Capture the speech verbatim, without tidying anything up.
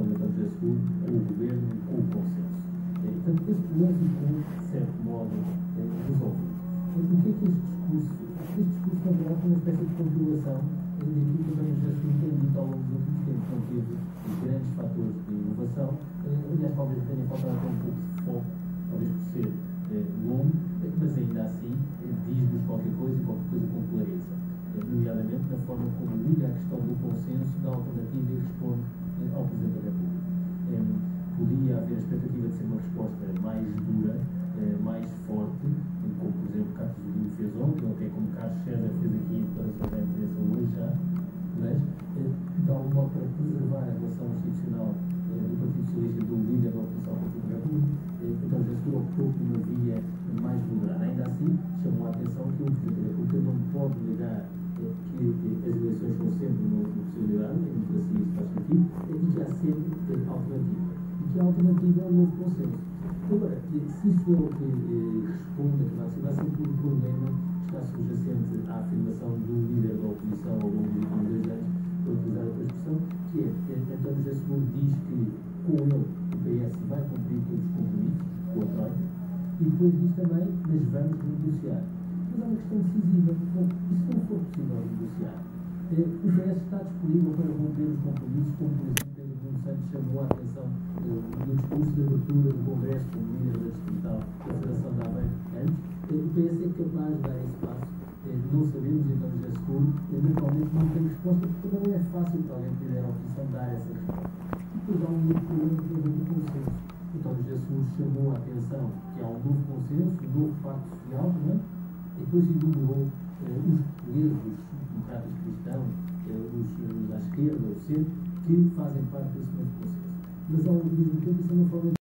de António José segundo com o governo, com o consenso. Portanto, este não ficou, de certo modo, resolvido. O que é que este discurso? Este discurso, na verdade, foi uma espécie de compilação daquilo que António José segundo tem dito ao longo dos últimos tempos. Não teve grandes fatores de inovação. Aliás, talvez tenha faltado até um pouco de foco, talvez por ser longo, mas ainda assim diz-nos qualquer coisa e qualquer coisa com clareza. Nomeadamente na forma como liga a questão do consenso, da alternativa e responde ao Presidente da República. Podia haver a expectativa de ser uma resposta mais dura, mais forte, como por exemplo Carlos Godinho fez ontem, ou até como Carlos César fez aqui em declarações à imprensa hoje já, mas de algum modo para preservar a relação institucional do Partido Socialista e do líder da oposição ao Partido da República, então já se optou por uma via mais moderada. Ainda assim, chamou a atenção que o Presidente da República não pode negar que as eleições são sempre uma possibilidade, em democracia isso faz sentido, e que há sempre alternativa. E que a alternativa é um novo consenso. Agora, se isso é o que eh, responde a que vai ser, vai ser um problema que está subjacente à afirmação do líder da oposição ao longo dos últimos dois anos, por utilizar outra expressão, que é que António José segundo diz que com ele o P S vai cumprir todos os compromissos com a Troika, e depois diz também, mas vamos negociar. Mas há uma questão decisiva. Bom, e se não for possível negociar, eh, o P S está disponível para romper os compromissos, como por exemplo Pedro Nuno Santos chamou a atenção eh, no discurso de abertura do Congresso como líder da distrital da Federação da Aveiro antes. Eh, o P S é capaz de dar esse passo. Eh, não sabemos, então já seguro, eh, naturalmente não tem resposta, porque não é fácil para alguém que tiver a opção dar essa resposta. E depois há um outro problema que tem a ver com o consenso. Então José segundo chamou a atenção que há um novo consenso, um novo pacto social, não é? E depois enumerou eh, os portugueses, os democratas cristãos, eh, os, os à esquerda, o centro, que fazem parte desse novo consenso. Mas ao mesmo tempo isso é uma forma